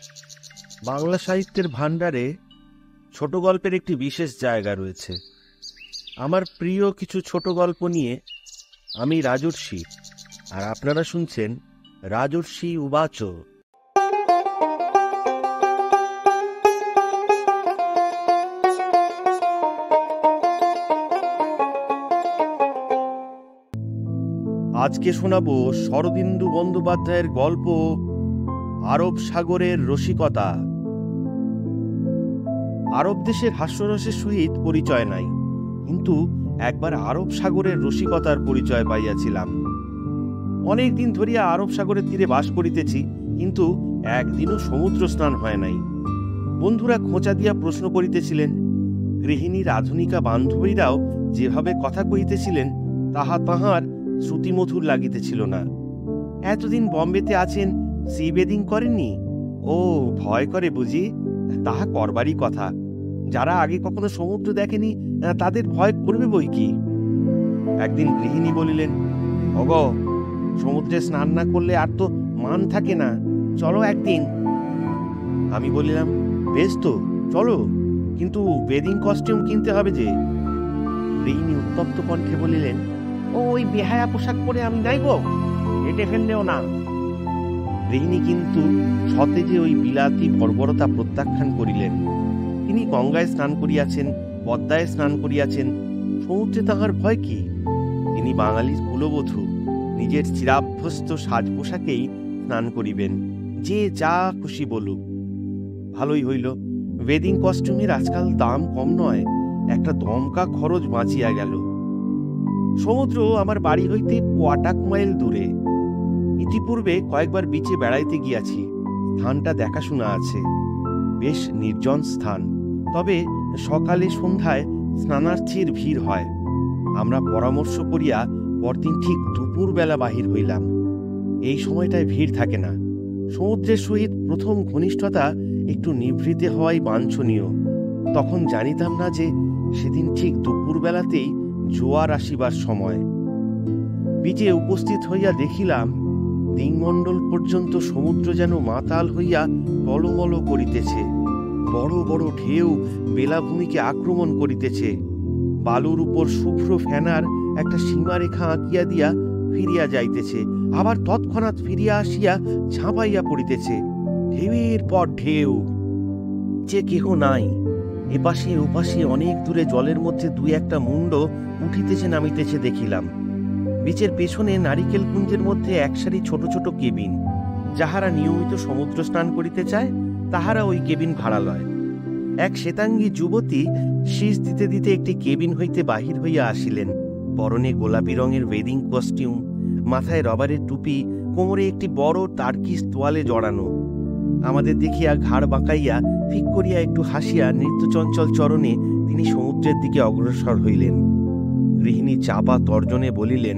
বাংলা সাহিত্যের ভাণ্ডারে ছোট গল্পের একটি বিশেষ জায়গা রয়েছে। আমার প্রিয় কিছু ছোট গল্প নিয়ে আমি রাজর্ষি, আর আপনারা শুনছেন রাজর্ষি উবাচ। আজকে শোনাবো শরদিন্দু বন্দ্যোপাধ্যায়ের গল্প আরব সাগরের রসিকতা। আরব দেশের হাস্যরসের সহিত পরিচয় নাই, কিন্তু একবার আরব সাগরের রসিকতার পরিচয় পাইয়াছিলাম। অনেক দিন ধরিয়া আরব সাগরের তীরে বাস করিতেছি, কিন্তু একদিনও সমুদ্র স্নান হয় নাই। বন্ধুরা খোঁচা দিয়া প্রশ্ন করিতেছিলেন, গৃহিণীর আধুনিকা বান্ধবীরাও যেভাবে কথা কহিতেছিলেন তাহা তাহার শ্রুতিমধুর লাগিতেছিল না। এতদিন বম্বেতে আছেন, সি বেদিং করেননি? ও, ভয় করে বুঝি? তাহা করবারই কথা। যারা আগে কখনো সমুদ্র দেখেনি তাদের ভয় করবে বই কি। একদিন গৃহিণী বলিলেন, অগ, সমুদ্রে স্নান না করলে আর তো মান থাকে না, চলো একদিন। আমি বলিলাম, বেশ তো, চলো, কিন্তু বেদিং কস্টিউম কিনতে হবে যে। গৃহিণী উত্তপ্ত কণ্ঠে বলিলেন, ওই বেহায়া পোশাক পরে আমি যাইব, হেঁটে ফেললেও না। গৃহিণী কিন্তু সতেজে ওই বিলাতি বর্বরতা প্রত্যাখ্যান করিলেন। তিনি গঙ্গায় স্নান করিয়াছেন, পদ্মায় স্নান করিয়াছেন, সমুদ্রে তাহার ভয় কি? তিনি বাঙালির কুলবধূ, নিজের চিরাভ্যস্ত সাজ পোশাকেই স্নান করিবেন, যে যা খুশি বলুক। ভালোই হইল, ওয়েডিং কস্টিউমের আজকাল দাম কম নয়, একটা দমকা খরচ বাঁচিয়া গেল। সমুদ্র আমার বাড়ি হইতে 1.5 মাইল দূরে। ইতিপূর্বে কয়েকবার বিচে বেড়াইতে গিয়াছি, স্থানটা দেখাশোনা আছে। বেশ নির্জন স্থান, তবে সকালে সন্ধ্যায় স্নানার্থীর ভিড় হয়। আমরা পরামর্শ করিয়া পরদিন ঠিক দুপুরবেলা বাহির হইলাম। এই সময়টায় ভিড় থাকে না। সমুদ্রের সহিত প্রথম ঘনিষ্ঠতা একটু নিভৃতে হওয়াই বাঞ্ছনীয়। তখন জানিতাম না যে সেদিন ঠিক দুপুরবেলাতেই জোয়ার আসিবার সময়। বিচে উপস্থিত হইয়া দেখিলাম, দিংমণ্ডল পর্যন্ত সমুদ্র যেন মাতাল হইয়া টলমল করিতেছে। বড় বড় ঢেউ বেলাভূমিকে আক্রমণ করিতেছে। বালুর উপর শুভ্র ফেনার একটা সীমারেখা আঁকিয়া দিয়া ফিরিয়া যাইতেছে, আবার তৎক্ষণাৎ ফিরিয়া আসিয়া ঝাঁপাইয়া পড়িতেছে। ঢেউয়ের পর ঢেউ, যে কেহ নাই। এপাশে ওপাশে অনেক দূরে জলের মধ্যে 2-1টা মুন্ড উঠিতেছে নামিতেছে দেখিলাম। বিচের পেছনে নারিকেল কুঞ্জের মধ্যে এক সারি ছোট ছোট কেবিন। যাহারা নিয়মিত সমুদ্র স্নান করিতে চায় তাহারা ওই কেবিন ভাড়া লয়। এক শ্বেতাঙ্গী যুবতী শীষ দিতে দিতে একটি কেবিন হইতে বাহির হইয়া আসিলেন। পরনে গোলাপি রঙের ওয়েডিং কস্টিউম, মাথায় রবারের টুপি, কোমরে একটি বড় টার্কিস তোয়ালে জড়ানো। আমাদের দেখিয়া ঘাড় বাঁকাইয়া ফিক করিয়া একটু হাসিয়া নৃত্যচঞ্চল চরণে তিনি সমুদ্রের দিকে অগ্রসর হইলেন। গৃহিণী চাপা তর্জনে বলিলেন,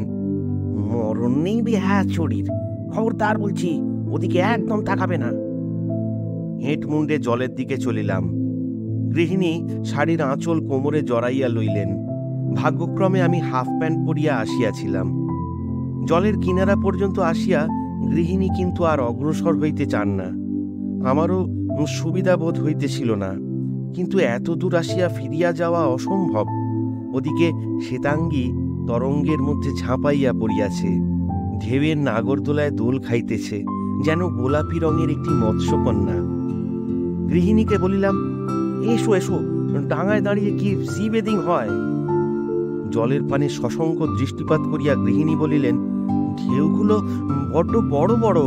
মরণ নেই বেহায়া চড়ির, খবরদার বলছি, ওদিকে একদম তাকাবে না। হেঁট মুন্ডে জলের দিকে চলিলাম। গৃহিণী শাড়ির আঁচল কোমরে জড়াইয়া লইলেন। ভাগ্যক্রমে আমি হাফ প্যান্ট পরিয়া আসিয়াছিলাম। জলের কিনারা পর্যন্ত আসিয়া গৃহিণী কিন্তু আর অগ্রসর হইতে চান না। আমারও সুবিধা বোধ হইতেছিল না, কিন্তু এত দূর আসিয়া ফিরিয়া যাওয়া অসম্ভব। ওদিকে শ্বেতাঙ্গী তরঙ্গের মধ্যে ঝাঁপাইয়া পড়িয়াছে, ঢেউয়ের নাগরদোলায় দোল খাইতেছে, যেন গোলাপি রঙের একটি মৎস্যকন্যা। গৃহিণীকে বলিলাম, এসো এসো, ডাঙায় দাঁড়িয়ে কি সি বেদিং হয়? জলের পানে সশঙ্ক দৃষ্টিপাত করিয়া গৃহিণী বলিলেন, ঢেউগুলো বড্ড বড় বড়।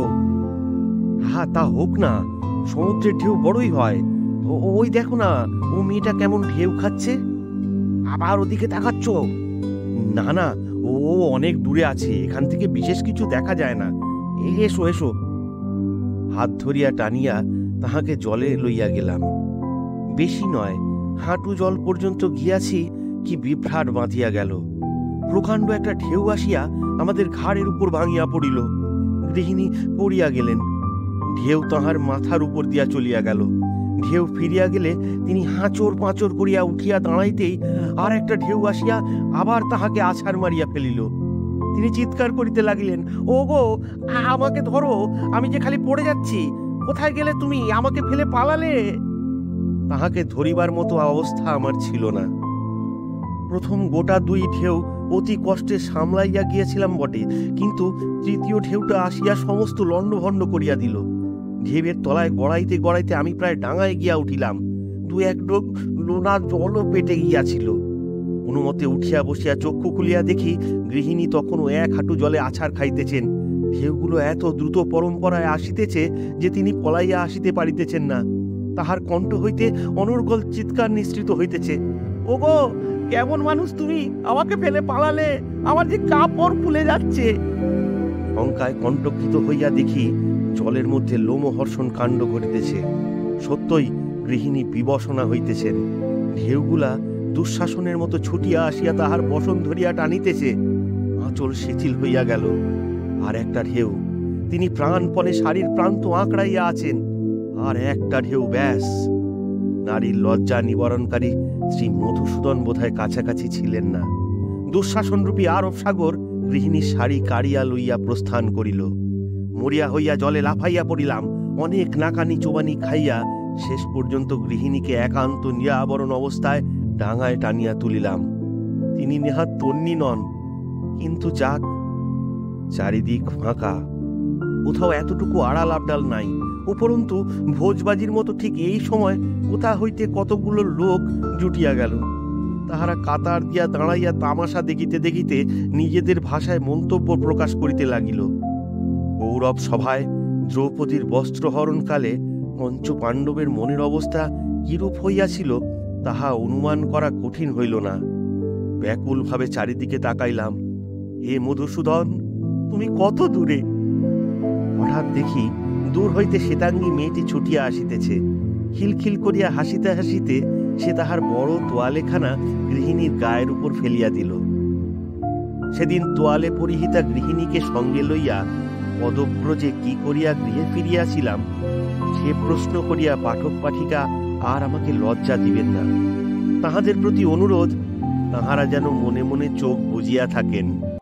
হ্যাঁ, তা হোক না, সমুদ্রের ঢেউ বড়ই হয়। ওই দেখো না, ও মেয়েটা কেমন ঢেউ খাচ্ছে। আবার ওদিকে তাকাচ্ছ? না না, ও অনেক দূরে আছে, এখান থেকে বিশেষ কিছু দেখা যায় না। এসো এসো। হাত ধরিয়া টানিয়া তাহাকে জলে লইয়া গেলাম। বেশি নয়, হাঁটু জল পর্যন্ত গিয়াছি, কি বিভ্রাট বাঁধিয়া গেল। প্রকাণ্ড একটা ঢেউ আসিয়া আমাদের ঘাড়ের উপর ভাঙিয়া পড়িল। গৃহিণী পড়িয়া গেলেন। ঢেউ তাহার মাথার উপর দিয়া চলিয়া গেল। ঢেউ ফিরিয়া গেলে তিনি হাঁচর পাঁচর করিয়া উঠিয়া দাঁড়াইতেই আর একটা ঢেউ আসিয়া আবার তাহাকে আছাড় মারিয়া ফেলিল। তিনি চিৎকার করিতে লাগিলেন, ও গো, আমাকে ধরো, আমি যে খালি পড়ে যাচ্ছি, কোথায় গেলে তুমি? আমাকে ফেলে পালালে। তাহাকে ধরিবার মতো অবস্থা আমার ছিল না। প্রথম গোটা 2 ঢেউ অতি কষ্টে সামলাইয়া গিয়েছিলাম বটে, কিন্তু তৃতীয় ঢেউটা আসিয়া সমস্ত লণ্ডভণ্ড করিয়া দিল। ঢেউয়ের তলায় গড়াইতে গড়াইতে আমি প্রায় ডাঙায় গিয়া উঠিলাম। 2-1 ডোক লোনা জলও পেটে গিয়াছিল। কোনো মতে উঠিয়া বসিয়া চক্ষু খুলিয়া দেখি গৃহিণী তখনও 1 হাঁটু জলে আছাড় খাইতেছেন। ঢেউগুলো এত দ্রুত পরম্পরায় আসিতেছে যে তিনি পলাইয়া আসিতে পারিতেছেন না। তাহার কণ্ঠ হইতে অনর্গল চিৎকার নিঃসৃত হইতেছে, ওগো, কেমন মানুষ তুমি? আমাকে ফেলে পালালে, আমার যে কাপড় খুলে যাচ্ছে। শঙ্কায় কণ্ঠকৃত হইয়া দেখি জলের মধ্যে লোমহর্ষণ কাণ্ড ঘটিতেছে। সত্যই গৃহিণী বিবশনা হইতেছেন। ঢেউগুলা দুঃশাসনের মতো ছুটিয়া আসিয়া তাহার বসন ধরিয়া টানিতেছে। আঁচল শিথিল হইয়া গেল। আর একটা ঢেউ, তিনি প্রাণপণে শাড়ির প্রান্ত আঁকড়াইয়া আছেন। আর একটা ঢেউ, ব্যাস। নারীর লজ্জা নিবারণকারী শ্রী মধুসূদন বোধহয় কাছাকাছি ছিলেন না। দুঃশাসনরূপী আরব সাগর গৃহিণীর শাড়ি কাড়িয়া লইয়া প্রস্থান করিল। মরিয়া হইয়া জলে লাফাইয়া পড়িলাম। অনেক নাকানি চোবানি খাইয়া শেষ পর্যন্ত গৃহিণীকে একান্ত নিরাবরণ অবস্থায় ডাঙায় টানিয়া তুলিলাম। তিনি নেহাত তন্নি নন, কিন্তু যাক, চারিদিক ফাঁকা, কোথাও এতটুকু আড়াল আবডাল নাই। উপরন্তু ভোজবাজির মতো ঠিক এই সময় কোথা হইতে কতগুলো লোক জুটিয়া গেল। তাহারা কাতার দিয়া দাঁড়াইয়া তামাশা দেখিতে দেখিতে নিজেদের ভাষায় মন্তব্য প্রকাশ করিতে লাগিল। গৌরব সভায় দ্রৌপদীর বস্ত্রহরণকালে পঞ্চ পাণ্ডবের মনের অবস্থা কিরূপ হইয়াছিল তাহা অনুমান করা কঠিন হইল না। ব্যাকুলভাবে চারিদিকে তাকাইলাম। হে মধুসূদন, তুমি কত দূরে? হঠাৎ দেখি দূর হইতে শ্বেতাঙ্গী মেয়েটি ছুটিয়া আসিতেছে। খিলখিল করিয়া হাসিতে হাসিতে সে তাহার বড় তোয়ালেখানা গৃহিণীর গায়ের উপর ফেলিয়া দিল। সেদিন তোয়ালে পরিহিতা গৃহিণীকে সঙ্গে লইয়া পদব্রজে কি করিয়া গৃহে ফিরিয়াছিলাম, সে প্রশ্ন করিয়া পাঠক পাঠিকা আর আমাকে লজ্জা দিবেন না। তাহাদের প্রতি অনুরোধ, তাহারা যেন মনে মনে চোখ বুজিয়া থাকেন।